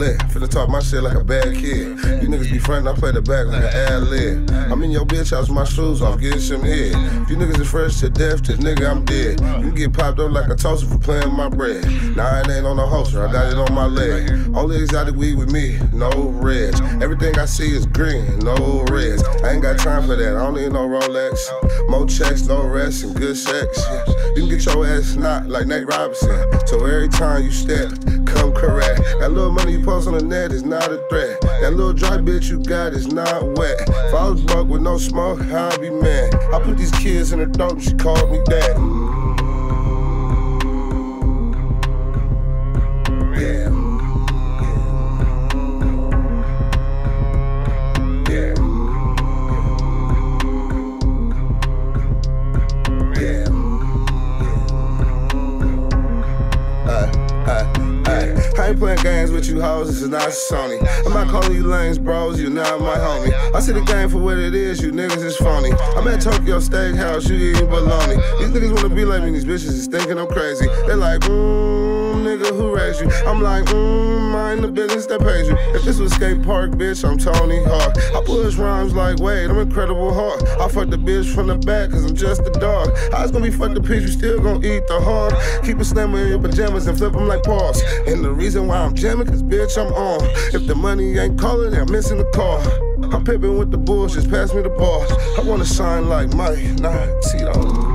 lit. Finna talk my shit like a bad kid. You niggas be frontin', I play the back like an ad-lib. I'm in your bitch house with my shoes off, getting some head. If you niggas is fresh to death, just nigga, I'm dead. You can get popped up like a toaster for playing with my bread. Nah, it ain't on the holster, I got it on my leg. Only exotic weed with me, no reds. Everything I see is green, no reds. I ain't got time for that, I don't need no Rolex. More checks, no rest, and good sex. You can get your ass knocked like Nate Robinson. So every time you step, come correct. That little money you post on the net is not a threat. That little dry bitch you got is not wet. If I was broke with no smoke, I'd be mad. I put these kids in her throat and she called me dad. I ain't playing games with you hoes, this is not Sony. I'm not calling you lames, bros, you not my homie. I see the game for what it is, you niggas is phony. I'm at Tokyo Steakhouse, you eating bologna. These niggas wanna be like me, these bitches is thinking I'm crazy. They're like, nigga, who raised you? I'm like, mind the business that pays you. If this was skate park, bitch, I'm Tony Hawk. I push rhymes like, wait, I'm Incredible Hulk. I fuck the bitch from the back, cause I'm just a dog. I was gonna be fucked the piece, you still gonna eat the hog. Keep it slammer in your pajamas and flip them like paws. And the reason why I'm jamming, cause bitch, I'm on. If the money ain't calling, I'm missing the car. I'm pippin' with the bulls, just pass me the ball. I wanna shine like Mike, not Tito.